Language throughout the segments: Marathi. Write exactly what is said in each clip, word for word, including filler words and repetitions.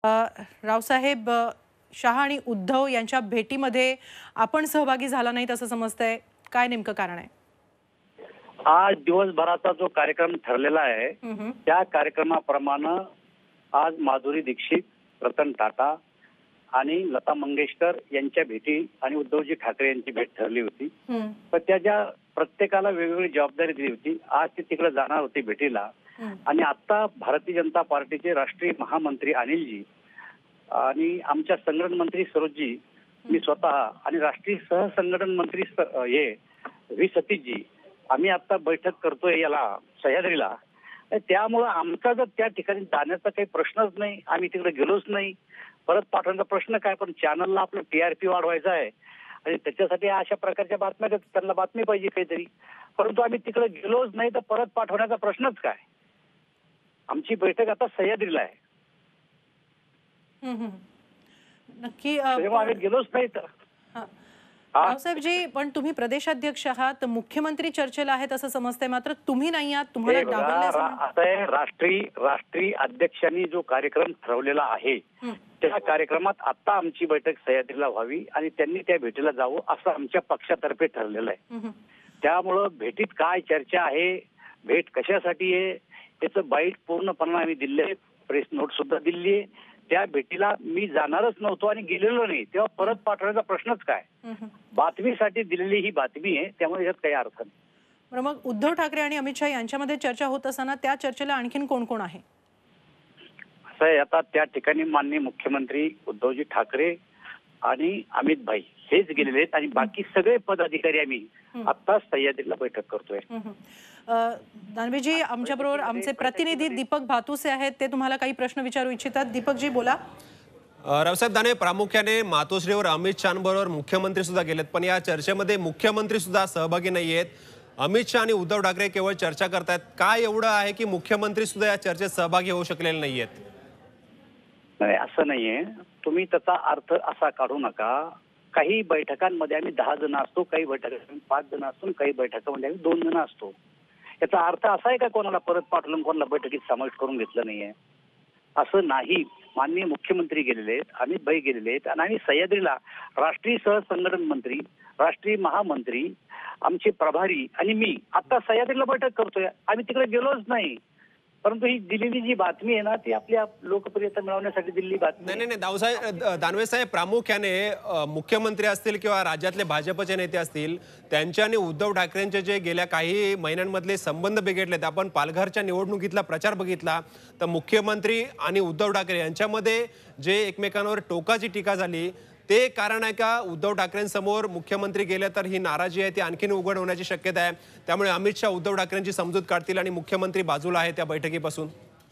रावसाहेब, शहा आणि उद्धव यांच्या भेटीमध्ये आपण सहभागी झाला नाहीत असं समजतंय, काय नेमकं कारण आहे? आज दिवसभराचा जो कार्यक्रम ठरलेला आहे त्या कार्यक्रमाप्रमाणे आज माधुरी दीक्षित, रतन टाटा आणि लता मंगेशकर यांच्या भेटी आणि उद्धवजी ठाकरे यांची भेट ठरली होती. पण त्याच्या प्रत्येकाला वेगवेगळी जबाबदारी दिली होती. आज ते तिकडे जाणार होते भेटीला आणि आता भारतीय जनता पार्टीचे राष्ट्रीय महामंत्री अनिलजी आणि आमच्या संघटन मंत्री सरोजजी, मी स्वतः आणि राष्ट्रीय सहसंघटन मंत्री हे व्ही सतीशजी आम्ही आता बैठक करतोय याला सह्याद्रीला. त्यामुळं आमचा जर त्या ठिकाणी जाण्याचा काही प्रश्नच नाही, आम्ही तिकडे गेलोच नाही. परत पाठवण्याचा प्रश्न काय, पण चॅनलला आपलं टीआरपी वाढवायचा आहे आणि त्याच्यासाठी अशा प्रकारच्या बातम्या त्यांना बातमी पाहिजे काहीतरी, परंतु आम्ही तिकडे गेलोच नाही तर परत पाठवण्याचा प्रश्नच काय. आमची बैठक आता सह्याद्रीला आहे. नक्की तेव्हा आम्ही गेलोच नाही तर. रावसाहेबजी, पण तुम्ही प्रदेशाध्यक्ष आहात, मुख्यमंत्री चर्चेला आहेत असं समजतंय, मात्र तुम्ही नाही आहात, तुम्हाला डावलण्याचं असं आहे. राष्ट्रीय राष्ट्रीय अध्यक्षांनी जो कार्यक्रम ठरवलेला आहे त्या कार्यक्रमात आता आमची बैठक सह्याद्रीला व्हावी आणि त्यांनी त्या भेटीला जावं असं आमच्या पक्षातर्फे ठरलेलं आहे. त्यामुळं भेटीत काय चर्चा आहे, भेट कशासाठी आहे त्याचं बाईट पूर्णपणे आम्ही दिले आहे, प्रेस नोट सुद्धा दिली आहे. त्या भेटीला मी जाणारच नव्हतो आणि गेलेलो नाही, तेव्हा परत पाठवण्याचा प्रश्नच काय. बातमीसाठी दिलेली ही बातमी आहे, त्यामुळे यात काही अर्थ नाही. बरं, मग उद्धव ठाकरे आणि अमित शहा यांच्यामध्ये चर्चा होत असताना त्या चर्चेला आणखीन कोण कोण आहे? असं आहे, आता त्या ठिकाणी माननीय मुख्यमंत्री उद्धवजी ठाकरे आणि अमित भाई हेच गेलेले आहेत आणि बाकी सगळे पदाधिकारी आम्ही आता सह्याद्रीला बैठक करतोय. दानवेजी, आमच्याबरोबर आमचे प्रतिनिधी दीपक भातुसे आहेत, ते तुम्हाला काही प्रश्न विचारू इच्छितात. दीपकजी बोला. रावसाहेब दानवे, प्रामुख्याने मातोश्रीवर अमित शहांबरोबर मुख्यमंत्री सुद्धा गेलेत, पण या चर्चेमध्ये मुख्यमंत्री सुद्धा सहभागी नाही आहेत. अमित शहा आणि उद्धव ठाकरे केवळ चर्चा करतायत. काय एवढं आहे की मुख्यमंत्री सुद्धा या चर्चेत सहभागी होऊ शकलेले नाहीयेत? नाही, असं नाहीये. तुम्ही त्याचा अर्थ असा काढू नका. काही बैठकांमध्ये आम्ही दहा जण असतो, काही बैठकांमध्ये पाच जण असतो, काही बैठकांमध्ये आम्ही दोन जण असतो. याचा अर्थ असा आहे का कोणाला परत पाठवून कोणाला बैठकीत समाविष्ट करून घेतलं नाहीये? असं नाही. माननीय मुख्यमंत्री गेलेले आहेत, अमित भाई गेलेले आहेत आणि आम्ही सह्याद्रीला राष्ट्रीय सहसंघटन मंत्री, राष्ट्रीय महामंत्री, आमचे प्रभारी आणि मी आता सह्याद्रीला बैठक करतोय. आम्ही तिकडे गेलोच नाही, परंतु ही दिलेली जी बातमी आहे ना ती आपल्या लोकप्रियता मिळवण्यासाठी दिलेली बातमी. नाही नाही दावसाहेब दानवे साहेब, प्रामुख्याने मुख्यमंत्री असतील किंवा राज्यातले भाजपचे नेते असतील त्यांच्याने उद्धव ठाकरेंचे जे गेल्या काही महिन्यांमधले संबंध बिघडलेत. आपण पालघरच्या निवडणुकीतला प्रचार बघितला तर मुख्यमंत्री आणि उद्धव ठाकरे यांच्यामध्ये जे एकमेकांवर टोकाची टीका झाली ते कारण आहे का? उद्धव ठाकरेंसमोर मुख्यमंत्री गेले तर ही नाराजी आहे ती आणखीन उघड होण्याची शक्यता आहे, त्यामुळे अमित शहा उद्धव ठाकरेंची समजूत काढतील आणि मुख्यमंत्री बाजूला आहे त्या बैठकीपासून?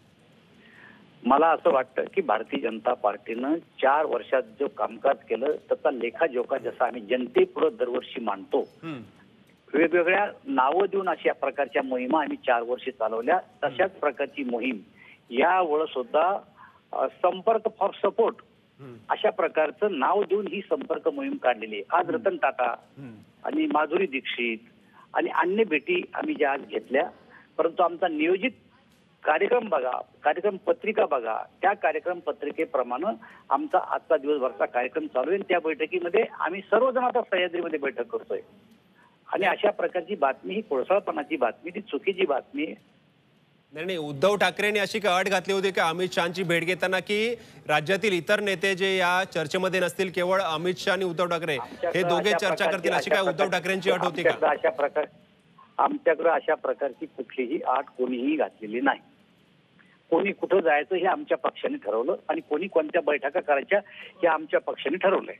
मला असं वाटतं की भारतीय जनता पार्टीनं चार वर्षात जो कामकाज केलं त्याचा लेखाजोखा जसा आम्ही जनतेपुढे दरवर्षी मांडतो, वेगवेगळ्या नावं देऊन अशा प्रकारच्या मोहिमा आम्ही चार वर्षे चालवल्या, तशाच प्रकारची मोहीम यावेळेस सुद्धा संपर्क फॉर सपोर्ट अशा प्रकारचं नाव देऊन ही संपर्क मोहीम काढलेली आहे. आज रतन टाटा आणि माधुरी दीक्षित आणि अन्य भेटी आम्ही ज्या आज घेतल्या, परंतु आमचा नियोजित कार्यक्रम बघा, कार्यक्रम पत्रिका बघा, त्या कार्यक्रम पत्रिकेप्रमाणे आमचा आजचा दिवसभरचा कार्यक्रम चालू आहे. त्या बैठकीमध्ये आम्ही सर्वजण आता सह्याद्रीमध्ये बैठक करतोय आणि अशा प्रकारची बातमी ही कोळसाळपणाची बातमी, ती चुकीची बातमी आहे. नाही नाही, उद्धव ठाकरेंनी अशी काय अट घातली होती की अमित शहाची भेट घेताना की राज्यातील इतर नेते जे या चर्चेमध्ये नसतील, केवळ अमित शहा आणि उद्धव ठाकरे हे दोघे चर्चा करतील, अशी काय उद्धव ठाकरेंची अट होती का? अशा प्रकार आमच्याकडे अशा प्रकारची कुठलीही अट कोणीही घातलेली नाही. कोणी कुठं जायचं हे आमच्या पक्षाने ठरवलं आणि कोणी कोणत्या बैठका करायच्या हे आमच्या पक्षाने ठरवलंय.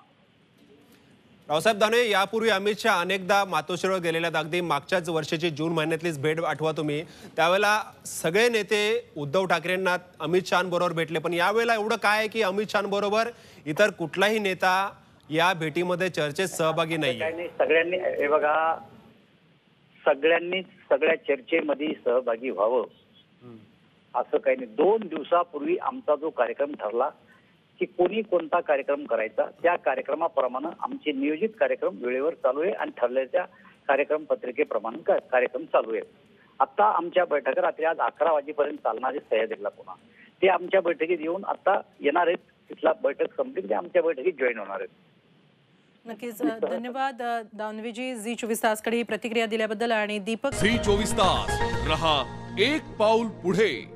रावसाहेब दानवे, यापूर्वी अमित शहा अनेकदा मातोश्रीवर गेलेल्या, अगदी मागच्याच वर्षाची जून महिन्यातलीच भेट आठवा तुम्ही, त्यावेळेला सगळे नेते उद्धव ठाकरेंना अमित शहांबरोबर भेटले, पण यावेळेला एवढं काय आहे की अमित शहांबरोबर इतर कुठलाही नेता या भेटीमध्ये चर्चेत सहभागी नाही? सगळ्यांनी हे बघा, सगळ्यांनी सगळ्या चर्चेमध्ये सहभागी व्हावं असं काही नाही. दोन दिवसापूर्वी आमचा जो कार्यक्रम ठरला की कोणी कोणता कार्यक्रम करायचा, त्या कार्यक्रमाप्रमाणे आमचे नियोजित कार्यक्रम वेळेवर चालू आहे आणि ठरलेल्या कार्यक्रम पत्रिकेप्रमाणे कार्यक्रम चालू आहे. आता आमच्या बैठका रात्री आज अकरा वाजेपर्यंत चालणार आहे सह्याद्रीला पुन्हा. ते आमच्या बैठकीत येऊन आता येणार आहेत. तिथला बैठक संपली ते आमच्या बैठकीत जॉईन होणार आहेत. नक्कीच धन्यवाद दानवेजी, झी चोवीस तासकडे ही प्रतिक्रिया दिल्याबद्दल. आणि दीपक, झी चोवीस तास रहा एक पाऊल पुढे.